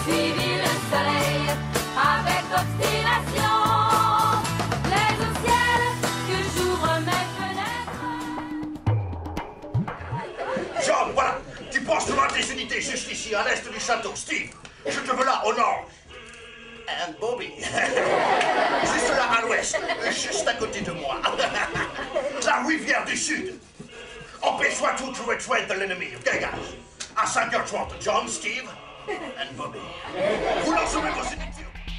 suivi le soleil avec obstination. Les au ciel que j'ouvre mes fenêtres. John, voilà, tu penses loin des unités juste ici, à l'est du château. Steve, je te veux là, au nord. And Bobby. Juste là, à l'ouest, juste à côté de moi. La rivière du sud. Empêche-toi tout de retrouver de l'ennemi. Dégage. À 5h30, John, Steve and Bobby. Vous lancerez vos unités.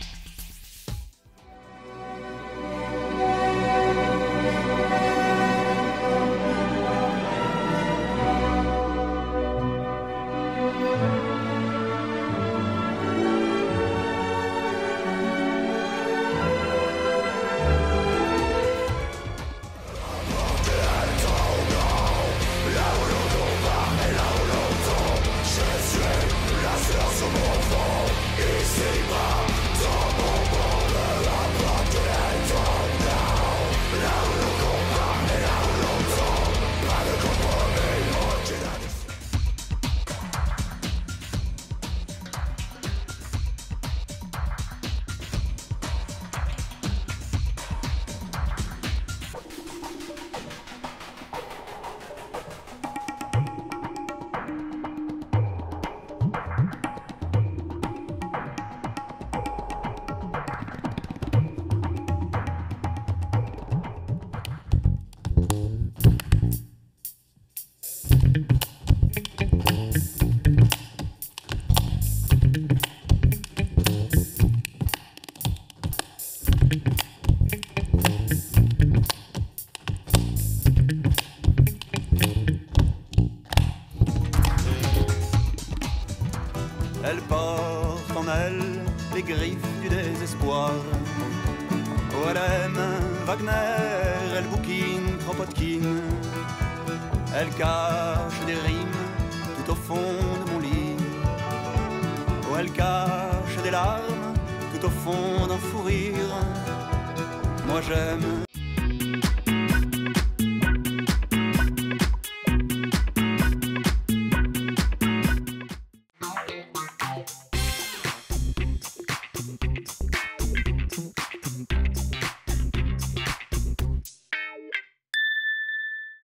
Elle porte en elle les griffes du désespoir. Oh, elle aime Wagner, elle bouquine Kropotkin. Elle cache des rimes tout au fond de mon lit. Oh, elle cache des larmes tout au fond d'un fou rire. Moi j'aime